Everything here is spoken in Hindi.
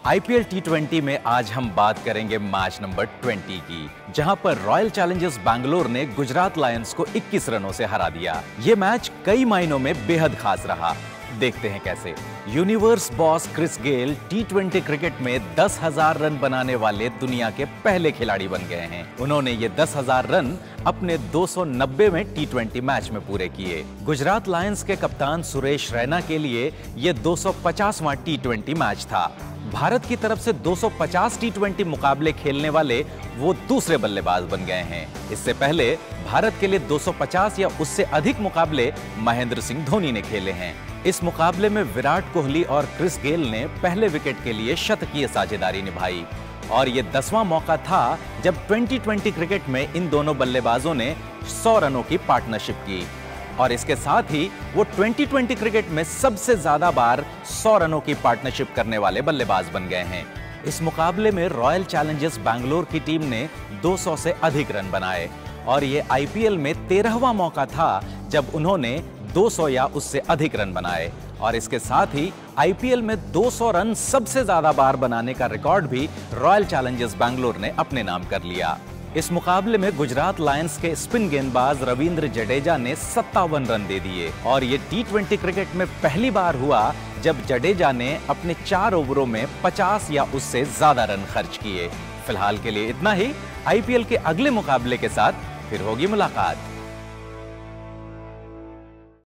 आईपीएल टी20 में आज हम बात करेंगे मैच नंबर 20 की, जहां पर रॉयल चैलेंजर्स बैंगलोर ने गुजरात लायंस को 21 रनों से हरा दिया। ये मैच कई मायनों में बेहद खास रहा। देखते हैं कैसे। यूनिवर्स बॉस क्रिस गेल टी20 क्रिकेट में 10,000 रन बनाने वाले दुनिया के पहले खिलाड़ी बन गए हैं। उन्होंने ये 10,000 रन अपने 290 में टी20 मैच में पूरे किए। गुजरात लायंस के कप्तान सुरेश रैना के लिए ये 250वां टी20 मैच था। भारत की तरफ से 250 टी20 मुकाबले खेलने वाले वो दूसरे बल्लेबाज बन गए हैं। इससे पहले भारत के लिए 250 या उससे अधिक मुकाबले महेंद्र सिंह धोनी ने खेले हैं। इस मुकाबले में विराट कोहली और क्रिस गेल ने पहले विकेट के लिए शतकीय साझेदारी निभाई और ये 10वां मौका था जब 2020 क्रिकेट में इन दोनों बल्लेबाजों ने 100 रनों की पार्टनरशिप की और इसके साथ ही वो 2020 क्रिकेट में सबसे ज्यादा बार 100 रनों की पार्टनरशिप करने वाले बल्लेबाज बन गए हैं। इस मुकाबले में रॉयल चैलेंजर्स बैंगलोर की टीम ने 200 से अधिक रन बनाए और ये आईपीएल में 13वां मौका था जब उन्होंने 200 या उससे अधिक रन बनाए और इसके साथ ही आईपीएल में 200 रन सबसे ज्यादा बार बनाने का रिकॉर्ड भी रॉयल चैलेंजर्स बैंगलोर ने अपने नाम कर लिया। इस मुकाबले में गुजरात लायंस के स्पिन गेंदबाज रविंद्र जडेजा ने 57 रन दे दिए और ये टी20 क्रिकेट में पहली बार हुआ जब जडेजा ने अपने 4 ओवरों में 50 या उससे ज्यादा रन खर्च किए। फिलहाल के लिए इतना ही। आईपीएल के अगले मुकाबले के साथ फिर होगी मुलाकात।